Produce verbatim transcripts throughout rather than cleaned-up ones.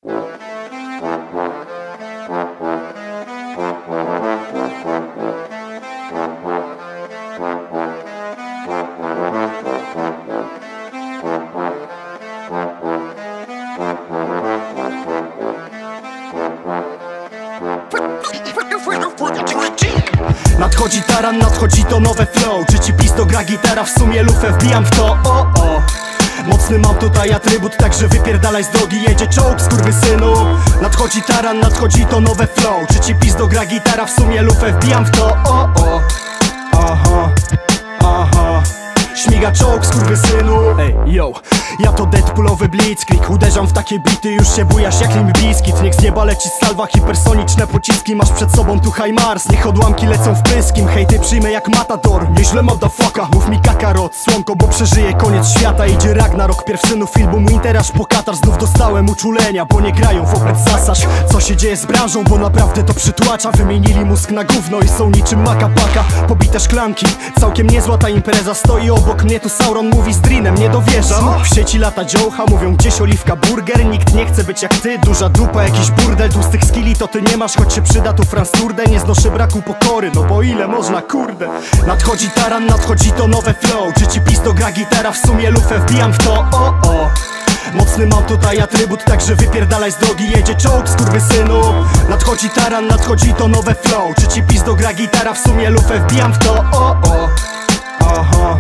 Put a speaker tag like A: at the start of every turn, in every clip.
A: Nadchodzi taran, nadchodzi to nowe flow. Czy ci pizdo gra gitara, w sumie lufę wbijam w to, o o. Mocny mam tutaj atrybut, także wypierdalaj z drogi, jedzie czołg, skurwysynu. Nadchodzi taran, nadchodzi to nowe flow. Czy ci pizdo gra gitara, w sumie lufę wbijam w to, o o. Aha, aha. Śmiga czołg, skurwysynu. Ej, yo, ja to Deadpoolowy blitzkrieg. Uderzam w takie bity, już się bujasz jak Limp Bizkit. Niech z nieba leci salwa, hipersoniczne pociski. Masz przed sobą tu High Mars, niech odłamki lecą w pyskim. Hejty przyjmę jak Matador, nieźle motherfucka. Mów mi kakarot, słonko, bo przeżyje koniec świata. Idzie Ragnarok, pierw synów filmu Winter aż po Katar. Znów dostałem uczulenia, bo nie grają wobec zasad. Co się dzieje z branżą, bo naprawdę to przytłacza. Wymienili mózg na gówno i są niczym maka-paka. Pobite szklanki, całkiem niezła ta impreza. Stoi obok mnie tu Sauron, mówi z Drinem, nie dowierzam. W sieci lata dziołcha, mówią gdzieś oliwka burger. Nikt nie chce być jak ty, duża dupa, jakiś burdel. Tłustych skilli to ty nie masz, choć się przyda tu Franz Turde. Nie znoszę braku pokory, no bo ile można, kurde. Nadchodzi taran, nadchodzi to nowe flow. Czy ci pizdo gra gitara, w sumie lufę wbijam w to, o o. Mocny mam tutaj atrybut, także wypierdalaj z drogi, jedzie czołg, skurwysynu. Nadchodzi taran, nadchodzi to nowe flow. Czy ci pizdo gra gitara, w sumie lufę wbijam w to, o o. Aha,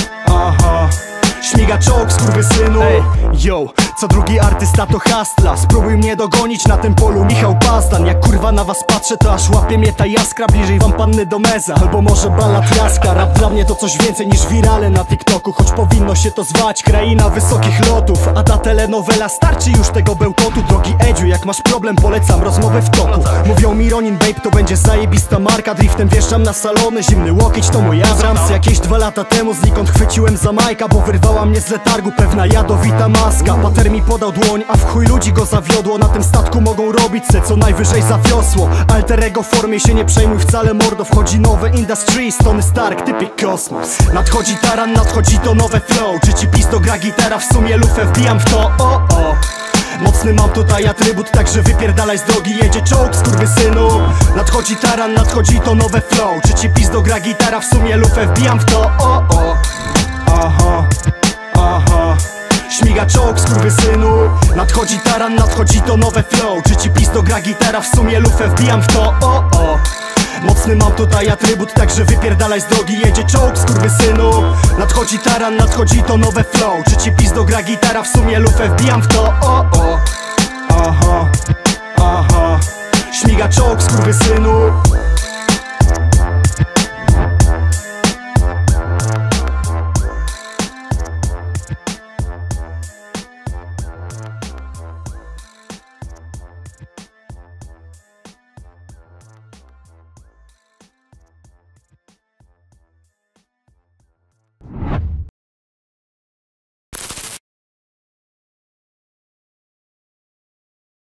A: aha. Śmiga czołg, skurwysynu. Ej, yo, co drugi artysta to hustla. Spróbuj mnie dogonić na tym polu, Michał Bazdan. Jak kurwa na was patrzę, to aż łapie mnie ta jaskra. Bliżej wam panny do meza, albo może ballad jaska. Rap dla mnie to coś więcej niż wirale na TikToku. Choć powinno się to zwać kraina wysokich lotów. A ta telenowela starczy już tego bełkotu. Drogi Edziu, jak masz problem, polecam rozmowę w toku. Mówią mi Ronin Babe, to będzie zajebista marka. Driftem wjeżdżam na salony, zimny łokieć to mój Abrams. Jakieś dwa lata temu znikąd chwyciłem za Majka, bo wyrwała mnie z letargu pewna jadowita maska. Pater mi podał dłoń, a w chuj ludzi go zawiodło. Na tym statku mogą robić se co najwyżej za wiosło. Alter ego formie się nie przejmuj wcale, mordo. Wchodzi nowe industry, Tony Stark, typik kosmos. Nadchodzi taran, nadchodzi to nowe flow. Czy ci pizdo gra gitara, w sumie lufę wbijam w to, o o. Mocny mam tutaj atrybut, także wypierdalaj z drogi, jedzie czołg, skurwysynu. Nadchodzi taran, nadchodzi to nowe flow. Czy ci pizdo gra gitara, w sumie lufę wbijam w to, o o. Aha, aha. Śmiga czołg, skurwysynu. Nadchodzi taran, nadchodzi to nowe flow. Czy ci pizdo gra gitara, w sumie lufę wbijam w to, o o. Mocny mam tutaj atrybut, także wypierdalaj z drogi, jedzie czołg, skurwysynu. Nadchodzi taran, nadchodzi to nowe flow. Czy ci pizdo gra gitara, w sumie lufę wbijam w to, o o. Aha, aha. Śmiga czołg, skurwysynu.